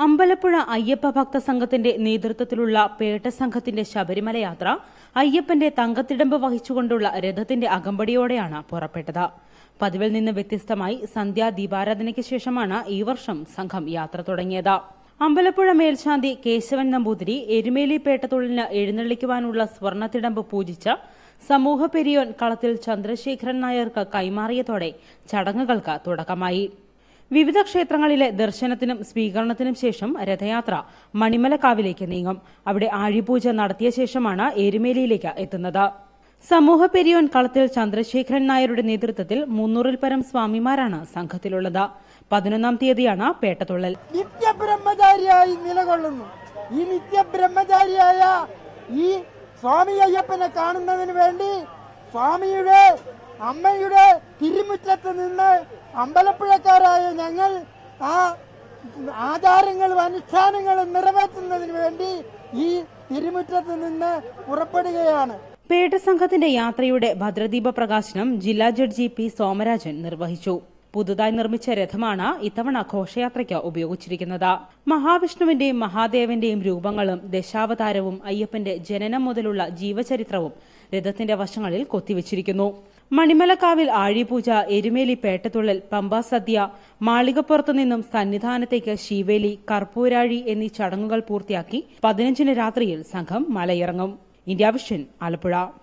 അമ്പലപ്പുഴ അയ്യപ്പ ഭക്ത സംഘത്തിന്റെ നേതൃത്വത്തിലുള്ള പേട്ട സംഘത്തിന്റെ ശബരിമല യാത്ര അയ്യപ്പന്റെ തങ്കത്തിടമ്പ് വഹിച്ചുകൊണ്ടുള്ള രഥത്തിന്റെ അകമ്പടിയോടെയാണ് പുറപ്പെട്ടത്. പതിവിൽ നിന്ന് വ്യത്യസ്തമായി സന്ധ്യാ ദീപാരാധനയ്ക്ക് ശേഷമാണ് ഈ വർഷം സംഘം യാത്ര തുടങ്ങിയത്. അമ്പലപ്പുഴ മേൽശാന്തി കേശവൻ നമ്പൂതിരി എരുമേലി പേട്ട തുള്ളലിന് എഴുന്നള്ളിക്കുവാനുള്ള സ്വർണ്ണത്തിടമ്പ് പൂജിച്ച സമൂഹ പെരിയോൻ കളത്തിൽ ചന്ദ്രശേഖരൻ നായർക്ക് കൈമാറിയതോടെ ചടങ്ങുകൾക്ക് തുടക്കമായി. വിവിധ ക്ഷേത്രങ്ങളിലെ ദർശനത്തിനും സ്വീകരണത്തിനും ശേഷം രഥയാത്ര മണിമലക്കാവിലേക്ക് നീങ്ങും. അവിടെ ആഴിപൂജ നടത്തിയ ശേഷമാണ് എരുമേലിയിലേക്ക് എത്തുന്നത്. സമൂഹ പെരിയോൻ കളത്തിൽ ചന്ദ്രശേഖരൻ നായരുടെ നേതൃത്വത്തിൽ 300-ൽ പരം സ്വാമിമാരാണ് സംഘത്തിലുള്ളത്. 11-ാം തീയതിയാണ് പേട്ടതുള്ളൽ. നിത്യബ്രഹ്മചാരിയായി നിലകൊള്ളുന്നു. ഈ നിത്യബ്രഹ്മചാരിയായ ഈ സ്വാമി അയ്യപ്പനെ കാണുന്നതിന് വേണ്ടി സ്വാമിയുടെ അമ്മയുടെ തിരുമുറ്റത്ത് നിന്ന് അമ്പലപ്പുഴക്കാരായ ഞങ്ങൾ ആ ആചാരങ്ങളും അനുഷ്ഠാനങ്ങളും നിറവേറ്റുന്നതിന് വേണ്ടി ഈ തിരുമുറ്റത്ത് നിന്ന് പുറപ്പെടുകയാണ്. പേട്ട സംഘത്തിന്റെ യാത്രയുടെ ഭദ്രദീപ പ്രകാശനം ജില്ലാ ജഡ്ജി പി സോമരാജൻ നിർവഹിച്ചു. പുതുതായി നിർമ്മിച്ച രഥമാണ് ഇത്തവണ ഘോഷയാത്രയ്ക്ക് ഉപയോഗിച്ചിരിക്കുന്നത്. മഹാവിഷ്ണുവിന്റെയും മഹാദേവന്റെയും രൂപങ്ങളും ദശാവതാരവും അയ്യപ്പന്റെ ജനനം മുതലുള്ള ജീവചരിത്രവും രഥത്തിന്റെ വശങ്ങളിൽ കൊത്തിവച്ചിരിക്കുന്നു. മണിമലക്കാവിൽ ആഴിപൂജ, എരുമേലി പേട്ടതുള്ളൽ, പമ്പാ സദ്യ, മാളികപ്പുറത്തു നിന്നും സന്നിധാനത്തേക്ക് ശീവേലി, കർപ്പൂരാഴി എന്നീ ചടങ്ങുകൾ പൂർത്തിയാക്കി 15-ന് രാത്രിയിൽ സംഘം മലയിറങ്ങും. ഇന്ത്യാവിഷൻ, ആലപ്പുഴ.